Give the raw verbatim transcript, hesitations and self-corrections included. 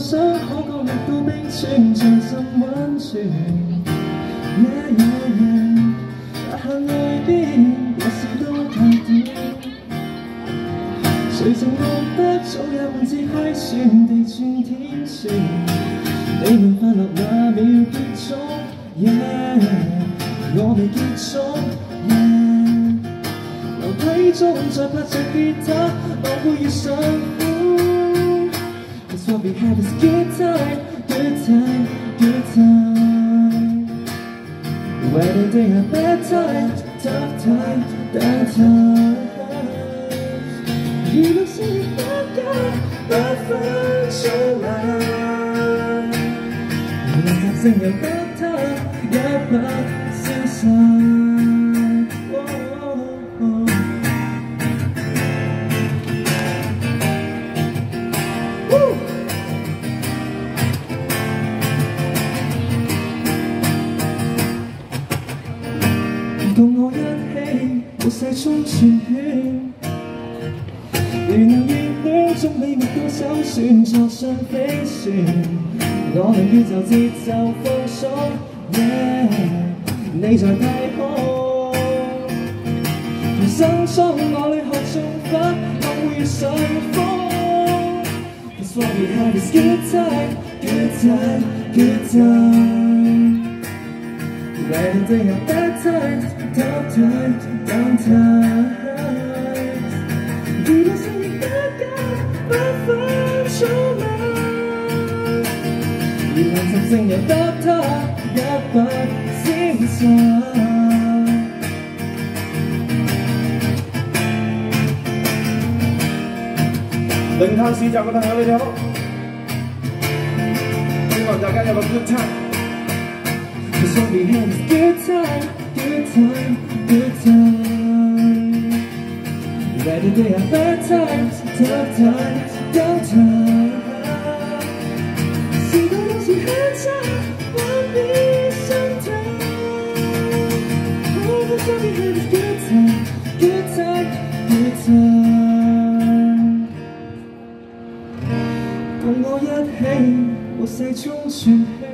想可降落到冰川，像浸溫泉。Yeah yeah yeah， 大限裏邊我笑都太短。誰曾覺得早也換至閪算地轉天旋？你們快樂那秒結束 ，yeah， 我未結束 ，yeah。樓梯中再拍着吉他，我會遇上苦。Cause what we have is good time, good time, good time. Whether they are bad times, tough times, down times. 如果是不加不分出來，練習性由得他一筆消逝。同我一起沒世衝全圈，如能熱戀中你覓到首選，坐上飛船，我能宇宙節奏放鬆 ，yeah， 你在太空，同生中我裏學種花，我會上風。Cause what we have is good time, good time, good time. Whether they are bad times, tough times, down times. 如果是不加不分出來，而能實證由得他一筆消逝。 零碳市集嘅朋友你哋好，希望大家有個 good time。Cause what we have is good time, good time, good time. Whether they are bad times, tough times, down times. 時間都是很差，還別心疼。Oh, cause what we have is good time, good time, good time. 共我一起，和世中傳氣。